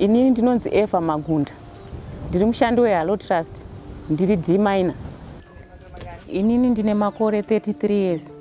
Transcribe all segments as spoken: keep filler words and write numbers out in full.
Inini ndinonzi Eva Magunda. Ndiri mushandi weHalo Trust. Ndiri D minor. Inini ndine makore thirty-three years.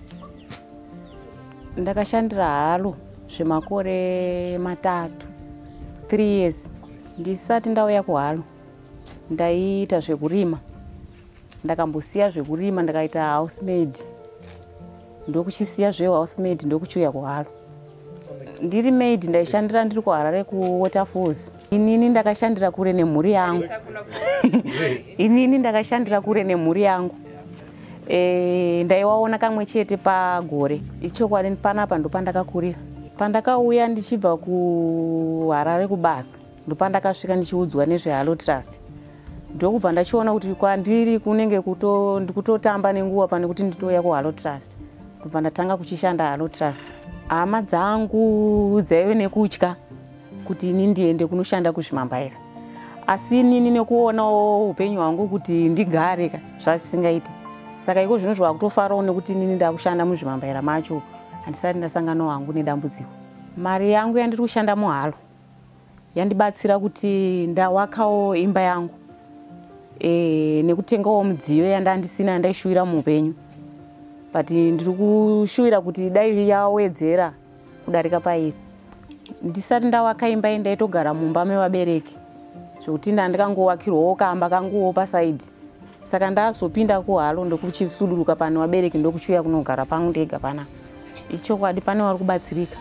Ndakashandira Halo zvemakore matatu. three years. Ndisati ndauya kuHalo. Ndaiita zvekurima. Ndakambosiya zvekurima ndakaita housemaid. Ndokuchisiya zvehousemaid ndokuchiuya kuHalo. Ndiri maid ndaishandira ndiri kuHarare kuWaterfalls. Inini ndakashandira kure nemhuri yangu. Inini ndakashandira kure nemhuri yangu. Eh, ndaiwaona kamwe chete pagore. Ichokwadi panapa ndo pandakakurira. Pandakauya ndichibva kuHarare kubasa. Ndo pandakasvika ndichiudzwa nezveHalo Trust. Ndokubva ndachiona kuti kwandiri kunenge kuto ndikutotamba nenguva pane kuti nditouya kuHalo Trust. Ndobva ndatanga kuchishanda Halo Trust. Hama dzangu dzaive nekutya kuti ini ndiende kunoshanda kuzvimambaira. Asi inini nekuonawo upenyu hwangu kuti ndigare zvasingaiti. Saka iko zvino zvakutofarawo nekuti inini ndakushanda muzvimambaira macho handisati ndasanganawo hangu nedambudziko. Mari yangu yandiri kushanda muHalo yandibatsira kuti ndawakawo imba yangu. E, nekutengawo mudziyo yandandisina yandaishuvira muupenyu. But ndiri kushuwira kuti dai yawedzera kudarika pairi. Ndisati ndawaka imba ndaitogara mumba mevabereki. Zvokuti ndandikangowakirwawo kamba kanguwo pasaidi. Saka ndazopinda kuHalo ndokuchisuduruka pane vabereki ndokuchiuya kunogara pangu ndega pana. Ichokwadi pane vari kubatsirika.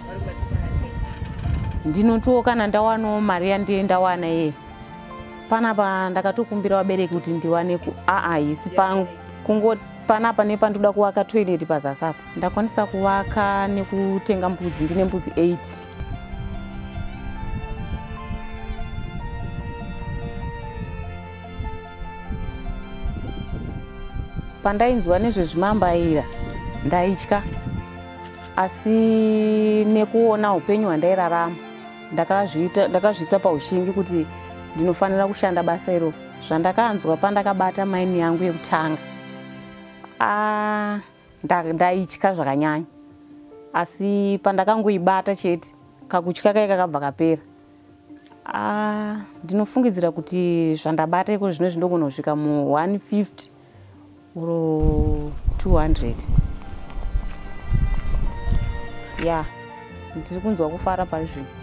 Ndinotiwo kana ndawanawo mari yandiendawana iye. Panapa ndakatokumbira vabereki kuti ndiwane ku aa isi pangu kungo panapa nepandoda kuvaka toilet pazasi apa. Ndakwanisa kuvaka nekutenga mbudzi, ndine mbudzi eight. Pandainzwa nezvezvimambaira ndaitya, asi nekuona upenyu hwandairarama ndakazviita ndakazviisa paushingi kuti ndinofanira kushanda basa iro. Zvandakanzwa pandakabata maini yangu yekutanga, ah ndaitya zvakanyanya, asi pandakangoibata chete kakutya kai kakabva kapera. Ah ndinofungidzira kuti zvandabata iko zvino zvinogona kusvika mu one fifty or two hundred. Ya, ndiri kunzwa kufara pari zvino.